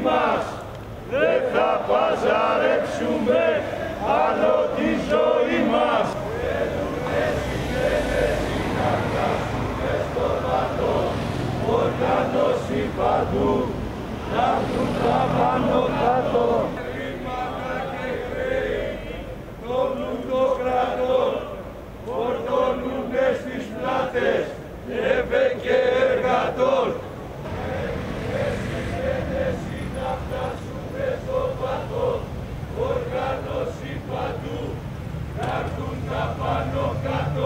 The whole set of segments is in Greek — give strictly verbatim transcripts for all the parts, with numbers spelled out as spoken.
μας, δεν θα παζαρέψουμε άλλο τη ζωή μας. Θέλουνε συνένεση να φτάσουμε στο βατό, οργάνωση παντού, να βγουν τα πάνω κάτω. Χρήματα και χρέη, το πλούτο κρατών, φορτώνουνε στις πλάτες, ΕΒΕ και εργατών. Θέλουνε συνένεση να φτάσουμε στο βατό, οργάνωση παντού, να βγουν τα πάνω κάτω.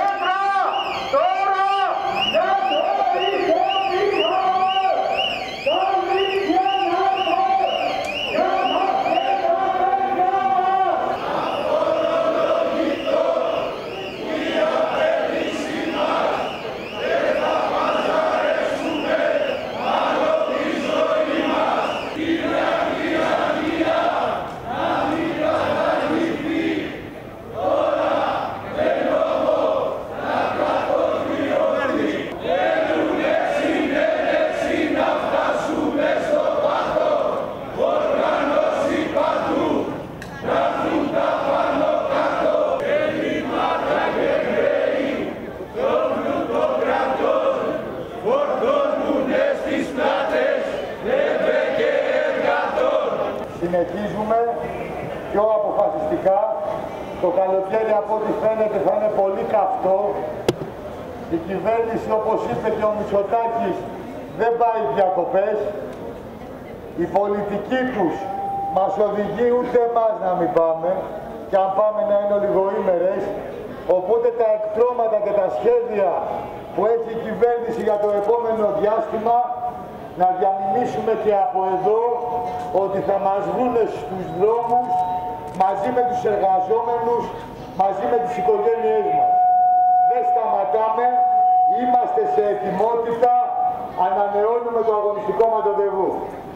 Συνεχίζουμε πιο αποφασιστικά. Το καλοκαίρι από ό,τι φαίνεται θα είναι πολύ καυτό. Η κυβέρνηση, όπως είπε και ο Μητσοτάκης, δεν πάει διακοπές. Η πολιτική τους μας οδηγεί ούτε εμάς να μην πάμε και αν πάμε να είναι ολιγοήμερες. Οπότε τα εκτρώματα και τα σχέδια που έχει η κυβέρνηση για το επόμενο διάστημα να διαμηνήσουμε και από εδώ ότι θα μας βγουν στους δρόμους μαζί με τους εργαζόμενους, μαζί με τις οικογένειές μας. Δεν σταματάμε, είμαστε σε ετοιμότητα, ανανεώνουμε το αγωνιστικό μας ραντεβού.